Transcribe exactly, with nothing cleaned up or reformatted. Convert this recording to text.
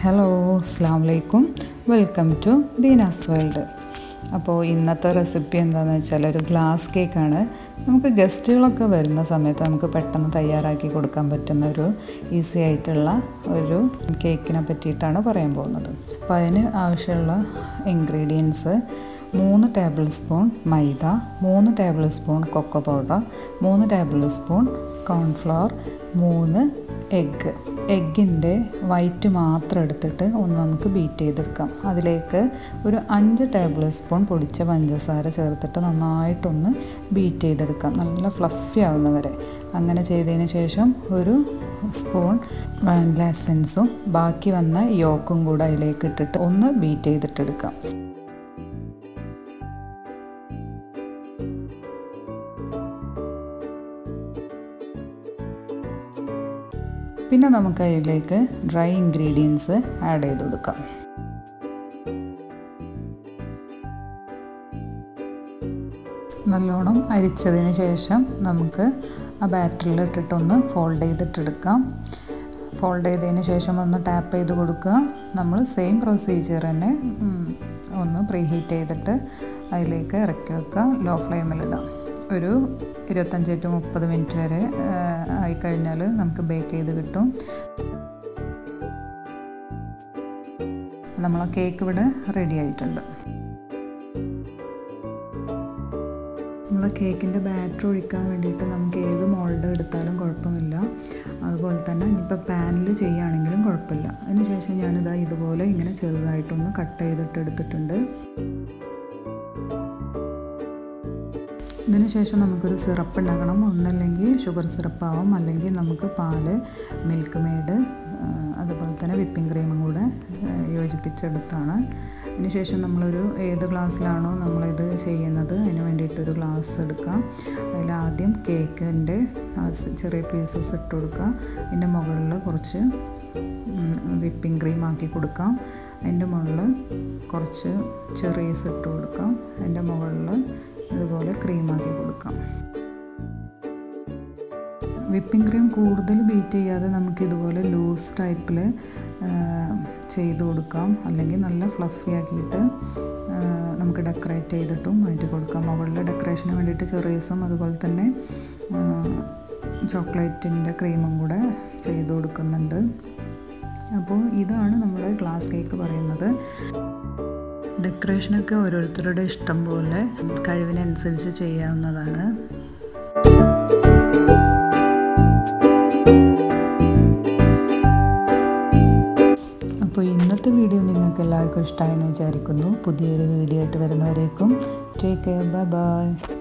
Hello അസ്സലാമു അലൈക്കും welcome to ദീനാസ് world. അപ്പോൾ ഇന്നത്തെ റെസിപ്പി എന്താണെന്ന് വെച്ചാൽ ഒരു ഗ്ലാസ് കേക്കാണ്. നമുക്ക് ഗസ്റ്റുകളൊക്കെ വരുന്ന സമയത്ത് നമുക്ക് പെട്ടെന്ന് തയ്യാറാക്കി കൊടുക്കാൻ പറ്റുന്ന ഒരു ഈസി ആയിട്ടുള്ള ഒരു കേക്കിനെ പറ്റിയിട്ടാണ് പറയാൻ പോകുന്നത്. അപ്പോൾ അതിന് ആവശ്യമുള്ള ഇൻഗ്രീഡിയൻസ് മൂന്ന് ടേബിൾ സ്പൂൺ മൈദ, മൂന്ന് ടേബിൾ സ്പൂൺ കൊക്കോ പൗഡർ, മൂന്ന് ടേബിൾ സ്പൂൺ കോൺഫ്ലവർ, മൂന്ന് എഗ്ഗ്. എഗ്ഗിൻ്റെ വൈറ്റ് മാത്രം എടുത്തിട്ട് ഒന്ന് നമുക്ക് ബീറ്റ് ചെയ്തെടുക്കാം. അതിലേക്ക് ഒരു അഞ്ച് ടേബിൾ സ്പൂൺ പൊടിച്ച പഞ്ചസാര ചേർത്തിട്ട് നന്നായിട്ടൊന്ന് ബീറ്റ് ചെയ്തെടുക്കാം, നല്ല ഫ്ലഫി ആവുന്നവരെ. അങ്ങനെ ചെയ്തതിന് ശേഷം ഒരു സ്പൂൺ വാനില എസൻസും ബാക്കി വന്ന യോക്കും കൂടെ അതിലേക്ക് ഇട്ടിട്ട് ഒന്ന് ബീറ്റ് ചെയ്തിട്ടെടുക്കാം. പിന്നെ നമുക്ക് അതിലേക്ക് ഡ്രൈ ഇൻഗ്രീഡിയൻസ് ആഡ് ചെയ്ത് കൊടുക്കാം. നല്ലോണം അരിച്ചതിന് ശേഷം നമുക്ക് ആ ബാറ്ററിൽ ഇട്ടിട്ടൊന്ന് ഫോൾഡ് ചെയ്തിട്ടെടുക്കാം. ഫോൾഡ് ചെയ്തതിന് ശേഷം ഒന്ന് ടാപ്പ് ചെയ്ത് കൊടുക്കുക. നമ്മൾ സെയിം പ്രൊസീജിയർ തന്നെ ഒന്ന് പ്രീ ഹീറ്റ് ചെയ്തിട്ട് അതിലേക്ക് ഇറക്കി വെക്കുക. ലോ ഫ്ലെയിമിലിടാം. ഒരു ഇരുപത്തഞ്ച് ടു മുപ്പത് മിനിറ്റ് വരെ ആയിക്കഴിഞ്ഞാൽ നമുക്ക് ബേക്ക് ചെയ്ത് കിട്ടും. നമ്മളെ കേക്ക് ഇവിടെ റെഡി ആയിട്ടുണ്ട്. നമ്മളെ കേക്കിൻ്റെ ബാറ്റർ ഒഴിക്കാൻ വേണ്ടിയിട്ട് നമുക്ക് ഏത് മോൾഡ് എടുത്താലും കുഴപ്പമില്ല. അതുപോലെ തന്നെ ഇനിയിപ്പോൾ പാനിൽ ചെയ്യുകയാണെങ്കിലും കുഴപ്പമില്ല. അതിന് ശേഷം ഞാനിതാ ഇതുപോലെ ഇങ്ങനെ ചെറുതായിട്ടൊന്ന് കട്ട് ചെയ്തിട്ട് എടുത്തിട്ടുണ്ട്. ഇതിന് ശേഷം നമുക്കൊരു സിറപ്പ് ഉണ്ടാക്കണം. ഒന്നല്ലെങ്കിൽ ഷുഗർ സിറപ്പാവും, അല്ലെങ്കിൽ നമുക്ക് പാല്, മിൽക്ക് മെയ്ഡ്, അതുപോലെ തന്നെ വിപ്പിംഗ് ക്രീമും കൂടെ യോജിപ്പിച്ചെടുത്താണ്. അതിന് ശേഷം നമ്മളൊരു ഏത് ഗ്ലാസ്സിലാണോ നമ്മളിത് ചെയ്യുന്നത് അതിന് വേണ്ടിയിട്ടൊരു ഗ്ലാസ് എടുക്കാം. അതിൽ ആദ്യം കേക്കിൻ്റെ ചെറിയ പീസസ് ഇട്ട് കൊടുക്കുക. അതിൻ്റെ മുകളിൽ കുറച്ച് വിപ്പിംഗ് ക്രീം ആക്കി കൊടുക്കാം. അതിൻ്റെ മുകളിൽ കുറച്ച് ചെറീസ് ഇട്ട് കൊടുക്കാം. അതിൻ്റെ മുകളിൽ ഇതുപോലെ ക്രീമാക്കി കൊടുക്കാം. വിപ്പിംഗ് ക്രീം കൂടുതൽ ബീറ്റ് ചെയ്യാതെ നമുക്ക് ഇതുപോലെ ലൂസ് ടൈപ്പിൽ ചെയ്ത് കൊടുക്കാം. അല്ലെങ്കിൽ നല്ല ഫ്ലഫി ആക്കിയിട്ട് നമുക്ക് ഡെക്കറേറ്റ് ചെയ്തിട്ടും മാറ്റി കൊടുക്കാം. മുകളിൽ ഡെക്കറേഷന് വേണ്ടിയിട്ട് ചെറീസും അതുപോലെ തന്നെ ചോക്ലേറ്റിൻ്റെ ക്രീമും കൂടെ ചെയ്ത് കൊടുക്കുന്നുണ്ട്. അപ്പോൾ ഇതാണ് നമ്മുടെ ഗ്ലാസ് കേക്ക് പറയുന്നത്. ഡെക്കറേഷനൊക്കെ ഓരോരുത്തരുടെ ഇഷ്ടം പോലെ കഴിവിനനുസരിച്ച് ചെയ്യാവുന്നതാണ്. അപ്പോൾ ഇന്നത്തെ വീഡിയോ നിങ്ങൾക്ക് എല്ലാവർക്കും ഇഷ്ടമായെന്ന് വിചാരിക്കുന്നു. പുതിയൊരു വീഡിയോ ആയിട്ട് വരുന്നവരേക്കും ടേക്ക് കെയർ, ബൈ ബൈ.